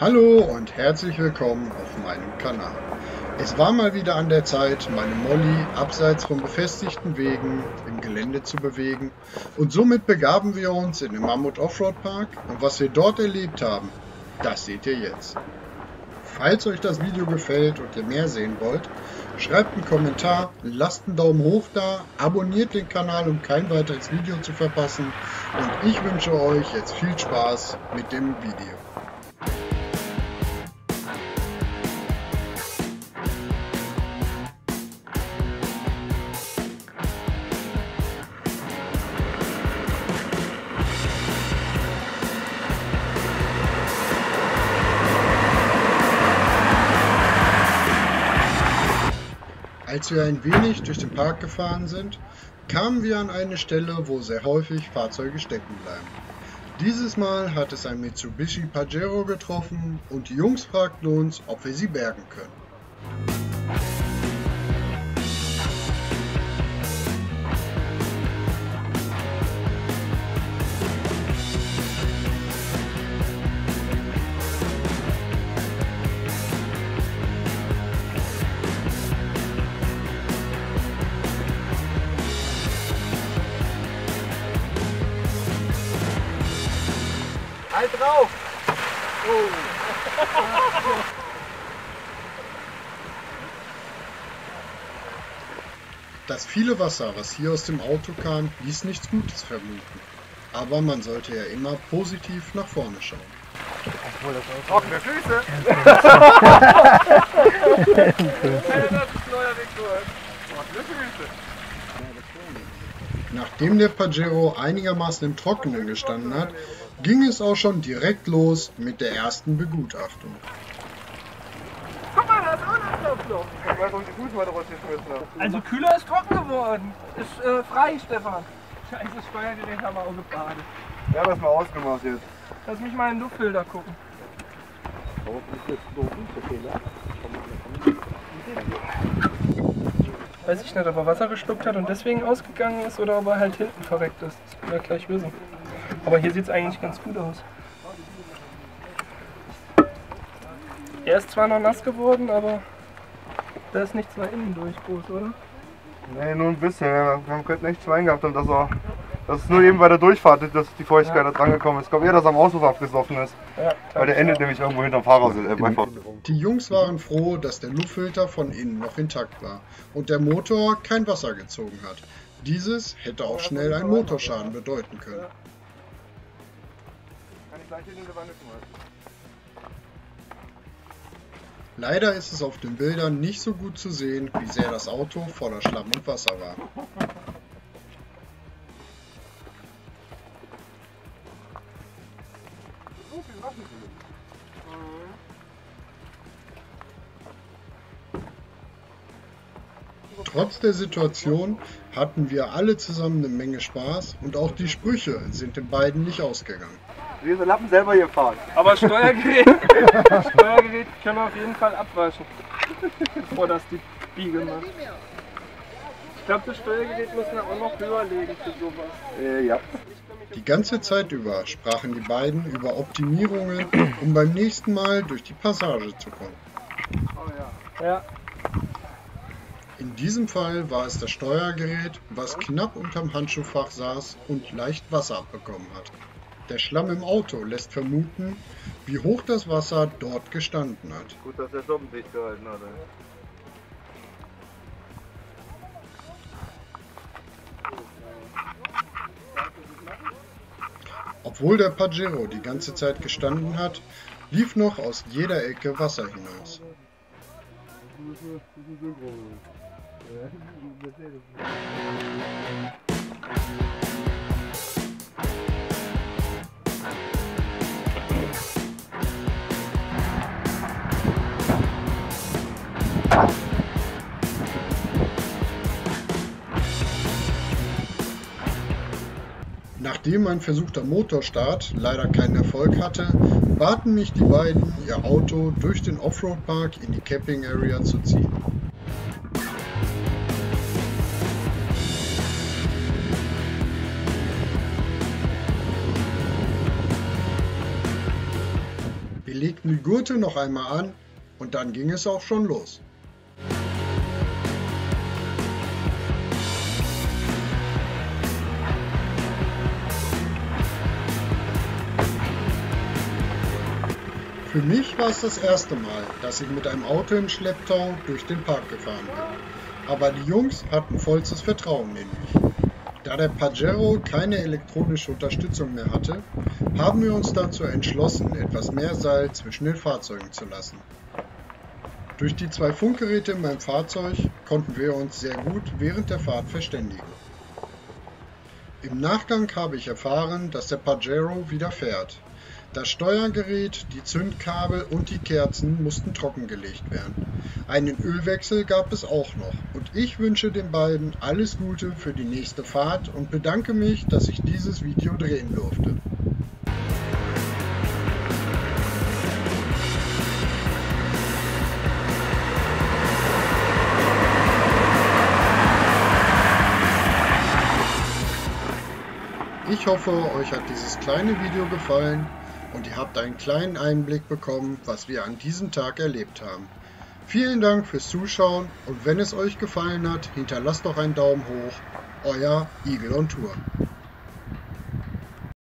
Hallo und herzlich willkommen auf meinem Kanal. Es war mal wieder an der Zeit, meine Molly abseits von befestigten Wegen im Gelände zu bewegen, und somit begaben wir uns in den Mammut Offroad Park, und was wir dort erlebt haben, das seht ihr jetzt. Falls euch das Video gefällt und ihr mehr sehen wollt, schreibt einen Kommentar, lasst einen Daumen hoch da, abonniert den Kanal, um kein weiteres Video zu verpassen, und ich wünsche euch jetzt viel Spaß mit dem Video. Als wir ein wenig durch den Park gefahren sind, kamen wir an eine Stelle, wo sehr häufig Fahrzeuge stecken bleiben. Dieses Mal hat es ein Mitsubishi Pajero getroffen und die Jungs fragten uns, ob wir sie bergen können. Halt drauf! Oh. Das viele Wasser, was hier aus dem Auto kam, ließ nichts Gutes vermuten. Aber man sollte ja immer positiv nach vorne schauen. Trockene Füße! Nachdem der Pajero einigermaßen im Trockenen gestanden hat, ging es auch schon direkt los mit der ersten Begutachtung. Guck mal, da ist auch ein Ablauf. Ich weiß, warum die Fußmatte rausgeschmissen hat. Also Kühler ist trocken geworden. Ist frei, Stefan. Scheiße, das Steuergerät haben wir auch gebadet. Ja, das mal ausgemacht jetzt. Lass mich mal in den Luftfilter gucken. Weiß ich nicht, ob er Wasser geschluckt hat und deswegen ausgegangen ist oder ob er halt hinten verreckt ist. Das werden wir gleich wissen. Aber hier sieht es eigentlich ganz gut aus. Er ist zwar noch nass geworden, aber da ist nichts nach innen durch groß, oder? Nee, nur ein bisschen. Wir haben gerade echt Schwein gehabt, und das ist nur eben bei der Durchfahrt, dass die Feuchtigkeit da dran gekommen ist. Ich glaube eher, dass er am Auspuff abgesoffen ist. Ja, Weil der endet nämlich irgendwo hinterm Fahrersitz. Die Jungs waren froh, dass der Luftfilter von innen noch intakt war und der Motor kein Wasser gezogen hat. Dieses hätte auch schnell einen Motorschaden bedeuten können. Kann ich gleich in die Wanne schmeißen. Leider ist es auf den Bildern nicht so gut zu sehen, wie sehr das Auto voller Schlamm und Wasser war. Trotz der Situation hatten wir alle zusammen eine Menge Spaß, und auch die Sprüche sind den beiden nicht ausgegangen. Wir sind Lappen selber gefahren. Aber Steuergerät können wir auf jeden Fall abwaschen, bevor das die Biege macht. Ich glaube, das Steuergerät müssen wir auch noch höher legen für sowas. Ja. Die ganze Zeit über sprachen die beiden über Optimierungen, um beim nächsten Mal durch die Passage zu kommen. Oh ja. Ja. In diesem Fall war es das Steuergerät, was knapp unterm Handschuhfach saß und leicht Wasser abbekommen hat. Der Schlamm im Auto lässt vermuten, wie hoch das Wasser dort gestanden hat. Gut, dass der Soppen dicht gehalten hat. Obwohl der Pajero die ganze Zeit gestanden hat, lief noch aus jeder Ecke Wasser hinaus. Nachdem ein versuchter Motorstart leider keinen Erfolg hatte, baten mich die beiden, ihr Auto durch den Offroad-Park in die Camping Area zu ziehen. Wir legten die Gurte noch einmal an und dann ging es auch schon los. Für mich war es das erste Mal, dass ich mit einem Auto im Schlepptau durch den Park gefahren bin. Aber die Jungs hatten vollstes Vertrauen in mich. Da der Pajero keine elektronische Unterstützung mehr hatte, haben wir uns dazu entschlossen, etwas mehr Seil zwischen den Fahrzeugen zu lassen. Durch die 2 Funkgeräte in meinem Fahrzeug konnten wir uns sehr gut während der Fahrt verständigen. Im Nachgang habe ich erfahren, dass der Pajero wieder fährt. Das Steuergerät, die Zündkabel und die Kerzen mussten trockengelegt werden. Einen Ölwechsel gab es auch noch und ich wünsche den beiden alles Gute für die nächste Fahrt und bedanke mich, dass ich dieses Video drehen durfte. Ich hoffe, euch hat dieses kleine Video gefallen und ihr habt einen kleinen Einblick bekommen, was wir an diesem Tag erlebt haben. Vielen Dank fürs Zuschauen und wenn es euch gefallen hat, hinterlasst doch einen Daumen hoch. Euer Eagle on Tour.